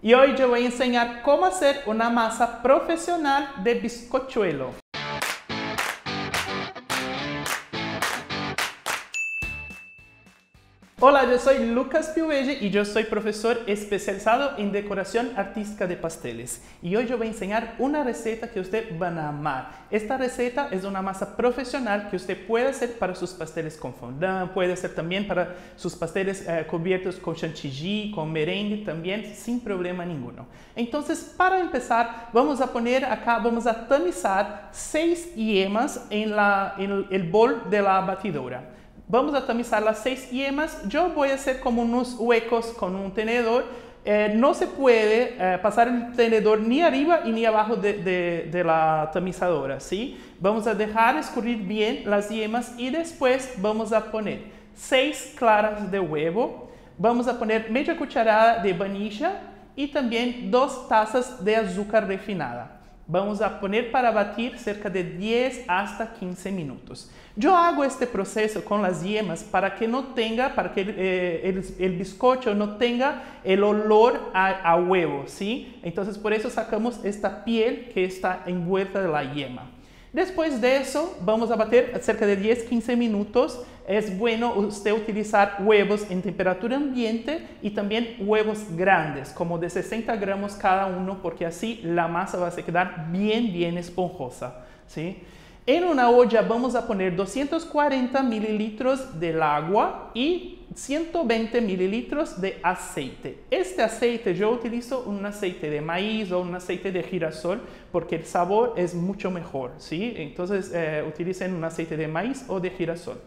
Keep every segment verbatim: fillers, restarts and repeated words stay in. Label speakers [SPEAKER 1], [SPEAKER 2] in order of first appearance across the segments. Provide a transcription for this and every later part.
[SPEAKER 1] y hoy yo voy a enseñar cómo hacer una masa profesional de bizcochuelo. Hola, yo soy Lucas Piovege y yo soy profesor especializado en decoración artística de pasteles. Y hoy yo voy a enseñar una receta que ustedes van a amar. Esta receta es una masa profesional que usted puede hacer para sus pasteles con fondant, puede hacer también para sus pasteles eh, cubiertos con chantilly, con merengue también, sin problema ninguno. Entonces, para empezar, vamos a poner acá, vamos a tamizar seis yemas en, la, en el, el bol de la batidora. Vamos a tamizar las seis yemas. Yo voy a hacer como unos huecos con un tenedor. Eh, no se puede eh, pasar el tenedor ni arriba y ni abajo de, de, de la tamizadora, ¿sí? Vamos a dejar escurrir bien las yemas y después vamos a poner seis claras de huevo. Vamos a poner media cucharada de vainilla y también dos tazas de azúcar refinada. Vamos a poner para batir cerca de diez hasta quince minutos. Yo hago este proceso con las yemas para que no tenga, para que eh, el, el bizcocho no tenga el olor a, a huevo, ¿sí? Entonces por eso sacamos esta piel que está envuelta de la yema. Después de eso, vamos a bater cerca de diez a quince minutos. Es bueno usted utilizar huevos en temperatura ambiente y también huevos grandes, como de sesenta gramos cada uno, porque así la masa va a quedar bien, bien esponjosa, ¿sí? En una olla vamos a poner doscientos cuarenta mililitros del agua y ciento veinte mililitros de aceite. Este aceite yo utilizo un aceite de maíz o un aceite de girasol porque el sabor es mucho mejor, ¿sí? Entonces eh, utilicen un aceite de maíz o de girasol.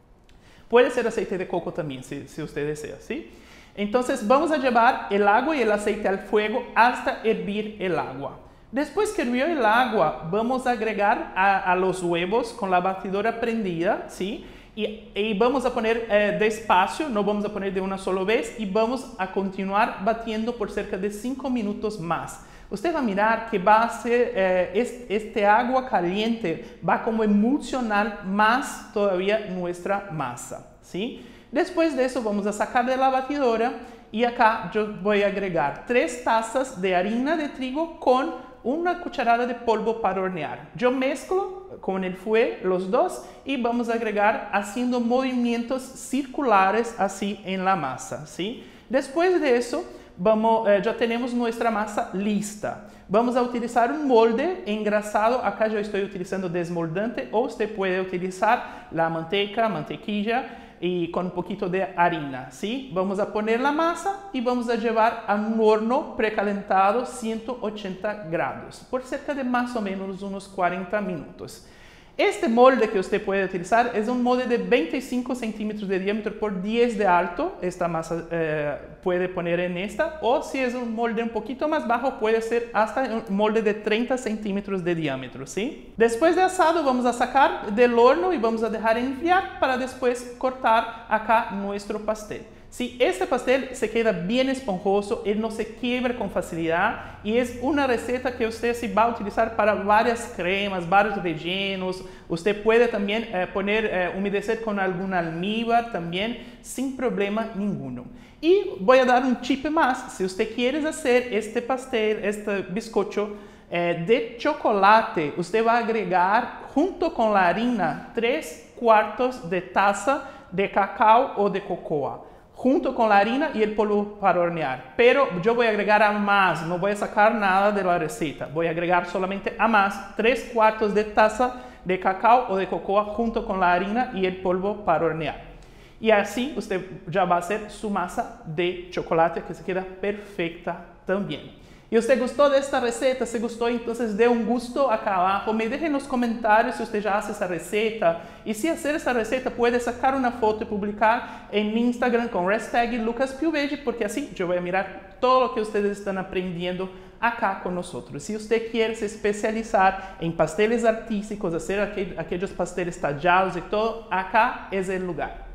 [SPEAKER 1] Puede ser aceite de coco también si, si usted desea, ¿sí? Entonces vamos a llevar el agua y el aceite al fuego hasta hervir el agua. Después que hirvió el agua, vamos a agregar a, a los huevos con la batidora prendida, ¿sí? Y, y vamos a poner eh, despacio, no vamos a poner de una sola vez y vamos a continuar batiendo por cerca de cinco minutos más. Usted va a mirar que va a ser, eh, este, este agua caliente va como emulsionar más todavía nuestra masa, ¿sí? Después de eso vamos a sacar de la batidora y acá yo voy a agregar tres tazas de harina de trigo con una cucharada de polvo para hornear. Yo mezclo con el fouet los dos y vamos a agregar haciendo movimientos circulares así en la masa, ¿sí? Después de eso, vamos, eh, ya tenemos nuestra masa lista. Vamos a utilizar un molde engrasado. Acá yo estoy utilizando desmoldante o usted puede utilizar la manteca, mantequilla y con un poquito de harina, ¿sí? Vamos a poner la masa y vamos a llevar a un horno precalentado ciento ochenta grados por cerca de más o menos unos cuarenta minutos. Este molde que usted puede utilizar es un molde de veinticinco centímetros de diámetro por diez de alto. Esta masa eh, puede poner en esta, o si es un molde un poquito más bajo, puede ser hasta un molde de treinta centímetros de diámetro, ¿sí? Después de asado, vamos a sacar del horno y vamos a dejar enfriar para después cortar acá nuestro pastel. Sí, este pastel se queda bien esponjoso, él no se quiebra con facilidad y es una receta que usted sí va a utilizar para varias cremas, varios rellenos. Usted puede también eh, poner, eh, humedecer con algún almíbar también sin problema ninguno. Y voy a dar un chip más. Si usted quiere hacer este pastel, este bizcocho eh, de chocolate, usted va a agregar junto con la harina tres cuartos de taza de cacao o de cocoa, junto con la harina y el polvo para hornear. Pero yo voy a agregar a más, no voy a sacar nada de la receta. Voy a agregar solamente a más tres cuartos de taza de cacao o de cocoa junto con la harina y el polvo para hornear. Y así usted ya va a hacer su masa de chocolate que se queda perfecta también. ¿Y usted gustó de esta receta? Si gustó, entonces dé un gusto acá abajo. Me deje en los comentarios si usted ya hace esa receta. Y si hacer esa receta, puede sacar una foto y publicar en mi Instagram con hashtag Lucas Piovege, porque así yo voy a mirar todo lo que ustedes están aprendiendo acá con nosotros. Si usted quiere se especializar en pasteles artísticos, hacer aquel, aquellos pasteles tallados y todo, acá es el lugar.